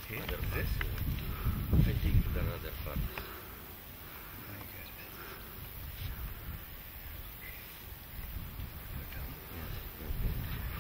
Okay. Other This? parts, I think there are other parts. Very good. Go down. Yes, okay.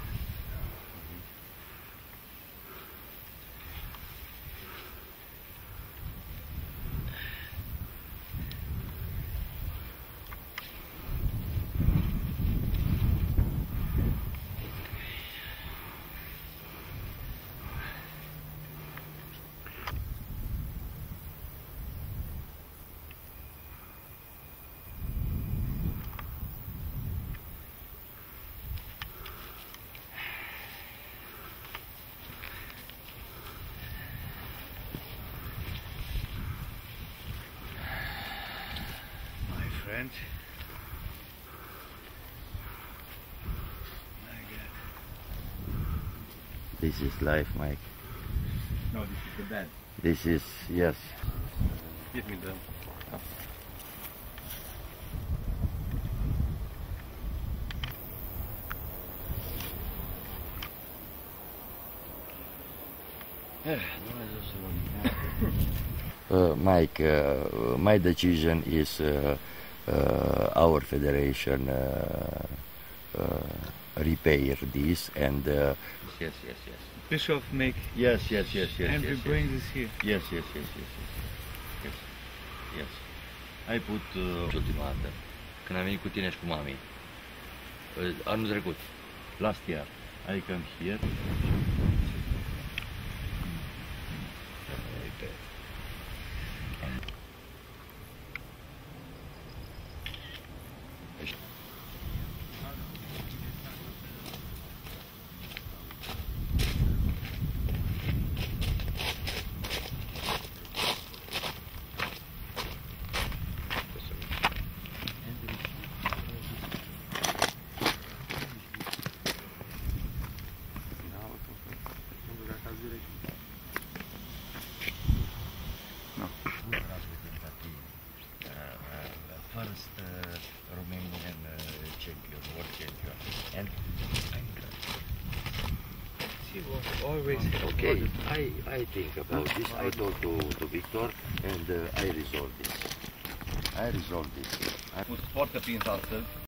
My friend. My God. This is life, Mike. No, this is the bed. This is, yes. Give me the... Mike, my decision is our federation repair this and yes. Bischof make Yes. and we bring this here. Yes. Ai put ultima dată, când am venit cu tine și cu mami, anul trecut, last year, I come here. First Romanian champion, world champion, and I'm glad. She was always Okay, I think about this. I talk to Victor and I resolve this. Am fost foarte prins astăzi.